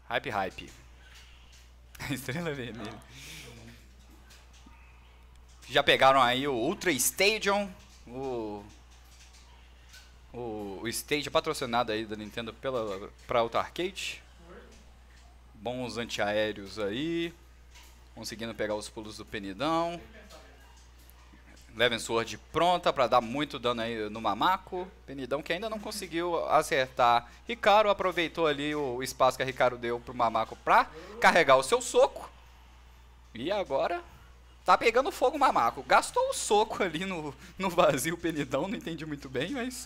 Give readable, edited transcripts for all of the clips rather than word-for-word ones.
Hype, hype. Estrela vermelha. Já pegaram aí o Ultra Stadium, o stage patrocinado aí da Nintendo pra Ultra Arcade. Bons antiaéreos aí. Conseguindo pegar os pulos do Penidão. Levin Sword pronta pra dar muito dano aí no Mamaco. Penidão que ainda não conseguiu acertar. Hikaru aproveitou ali o espaço que a Hikaru deu pro Mamaco pra carregar o seu soco. E agora tá pegando fogo o Mamaco. Gastou o soco ali no vazio o Penidão. Não entendi muito bem, mas...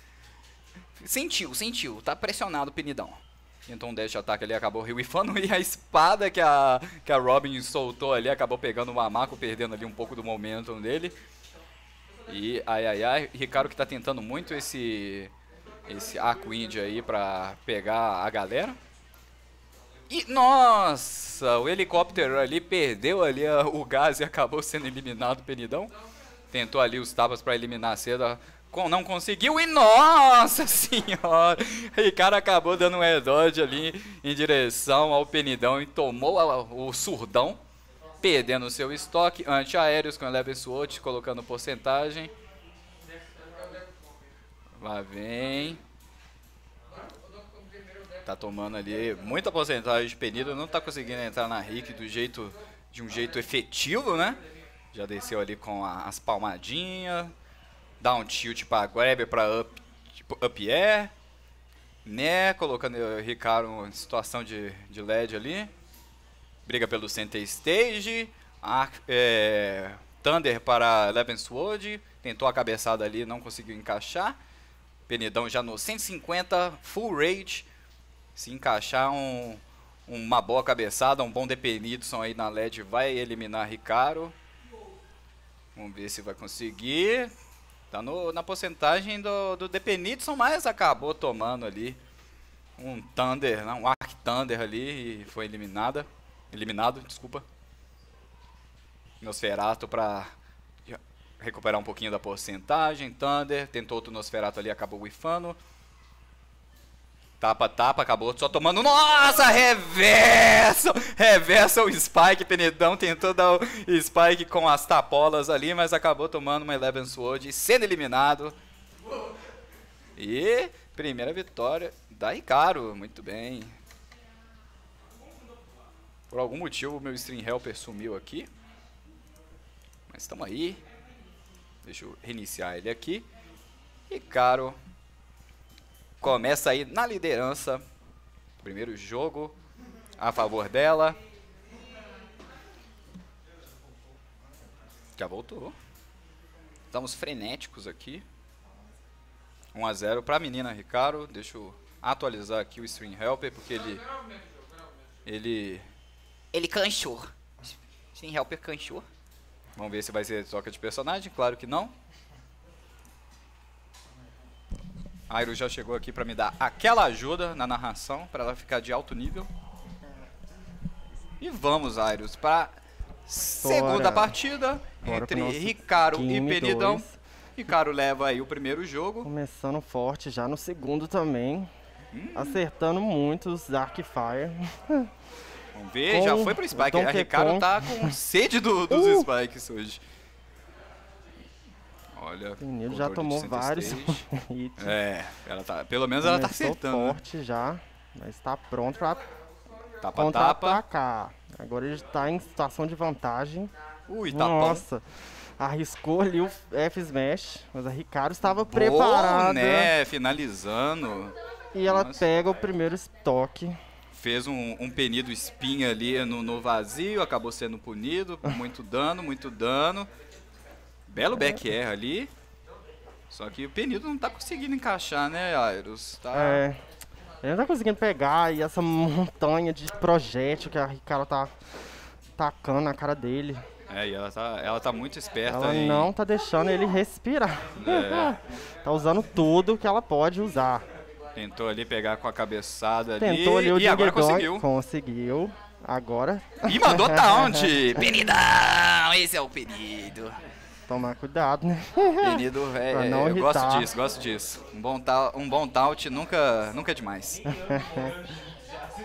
Sentiu. Tá pressionado o Penidão. Então um dash de ataque ali acabou rewifando. E a espada que a Robin soltou ali acabou pegando o Mamaco, perdendo ali um pouco do momentum dele. E ai. Hikaru que tá tentando muito esse Aquawind aí pra pegar a galera. E nossa, o helicóptero ali perdeu ali o gás e acabou sendo eliminado o Penidão. Tentou ali os tapas pra eliminar a seda. Não conseguiu e nossa senhora, Hikaru acabou dando um head ali em direção ao Penidão e tomou o surdão, perdendo o seu estoque. Anti-aéreos com Levin Sword, colocando porcentagem. Lá vem. Tá tomando ali muita porcentagem de Penidão, não tá conseguindo entrar na Rick de um jeito efetivo, né? Já desceu ali com as palmadinhas. Dá um tilt para grab para up air, né? Colocando o Hikaru em situação de LED ali. Briga pelo center stage. Thunder para Levin Sword. Tentou a cabeçada ali, não conseguiu encaixar. Penidão já no 150, full rage. Se encaixar uma boa cabeçada, um bom Depenidson aí na LED vai eliminar Hikaru. Vamos ver se vai conseguir. Tá na porcentagem do Depenidson, mas acabou tomando ali um Thunder, um Arc Thunder ali e foi eliminado, desculpa. Nosferatu para recuperar um pouquinho da porcentagem. Thunder, tentou outro Nosferatu ali, acabou whiffando. Tapa, acabou só tomando. Nossa, reversa o Spike. Penidão tentou dar o Spike com as tapolas ali, mas acabou tomando uma Levin Sword e sendo eliminado. E primeira vitória da Hikaru, muito bem. Por algum motivo o meu Stream Helper sumiu aqui. Mas estamos aí. Deixa eu reiniciar ele aqui. Hikaru começa aí na liderança. Primeiro jogo a favor dela. Já voltou. Estamos frenéticos aqui. 1 a 0 para a menina Hikaru. Deixa eu atualizar aqui o Stream Helper, porque ele canchou. Stream Helper canchou. Vamos ver se vai ser troca de personagem. Claro que não. A Airo já chegou aqui para me dar aquela ajuda na narração, para ela ficar de alto nível. E vamos, Airos, para segunda partida entre Hikaru e Penidão. Hikaru leva aí o primeiro jogo. Começando forte já no segundo também. Acertando muito os Darkfire. Vamos ver, já foi pro Spike. A Hikaru tá com sede dos Spikes hoje. Olha, o menino já tomou vários hits. Pelo menos ela tá acertando. Forte, né? Já, mas tá pronto pra tapa. Contra-atacar. Agora ele tá em situação de vantagem. Nossa, arriscou ali o F-Smash, mas a Hikaru estava preparada. Né? Finalizando. E ela pega o primeiro estoque. Fez um penido spin ali no vazio, acabou sendo punido. Muito dano. Belo back air ali. Só que o Penido não tá conseguindo encaixar, né, Airos? Ele não tá conseguindo pegar e essa montanha de projétil que a Hikaru tá tacando na cara dele. E ela tá muito esperta. Ela não tá deixando ele respirar. Tá usando tudo que ela pode usar. Tentou ali pegar com a cabeçada Tentou ali o e agora conseguiu. Conseguiu. Agora. E mandou taunt! Penidão! Esse é o Penido. Tomar cuidado, né? Penido, eu gosto disso. Um bom taunt nunca é demais.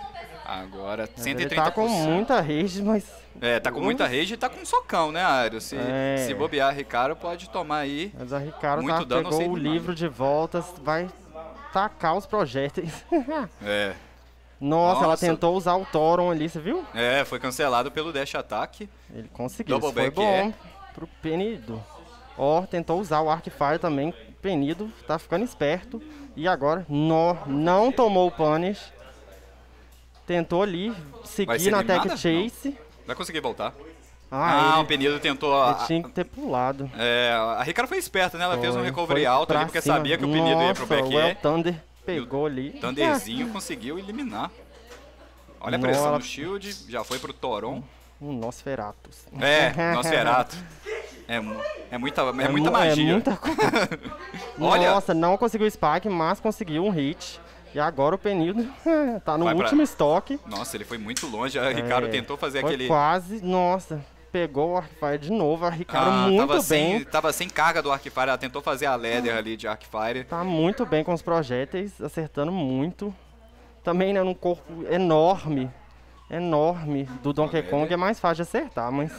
Agora, Mas 130%. ele tá com muita rage, mas... Tá com muita rage e tá com socão, né, Aero? Se bobear, Ricardo pode tomar aí. Mas a Ricardo muito dano, pegou o livro de voltas, vai tacar os projéteis. Nossa, ela tentou usar o Thoron ali, você viu? Foi cancelado pelo dash attack. Ele conseguiu, Double foi back bom pro Penido. Tentou usar o Arcfire também, Penido, tá ficando esperto. E agora, não tomou o punish. Tentou ali, seguir na tech chase. Vai conseguir voltar. O Penido tentou... Ele tinha que ter pulado. A Ricardo foi esperta, né? Ela fez um recovery alto ali, porque sabia que o Penido ia pro back air. O Thunder pegou ali. O Thunderzinho conseguiu eliminar. Olha a pressão no shield, já foi pro Thoron. Nosferatus. Nosferatus. É muita magia. É muita coisa. Nossa, não conseguiu o Spike, mas conseguiu um hit. E agora o Penido tá no último estoque. Nossa, ele foi muito longe. A Ricardo tentou fazer aquele... quase, nossa. Pegou o Arcfire de novo. A Ricardo muito bem. Tava sem carga do Arcfire. Ela tentou fazer a ladder ali de Arcfire. Tá muito bem com os projéteis, acertando muito. Também, né, num corpo enorme. Do Donkey Kong é mais fácil de acertar, mas...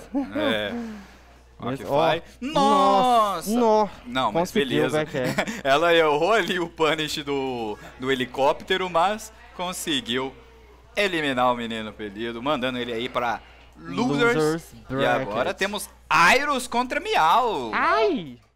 Nossa! Não, mas beleza. Ela errou ali o punish do helicóptero, mas conseguiu eliminar o menino Penido, mandando ele aí pra Losers. E agora temos Airus contra Miau. Ai!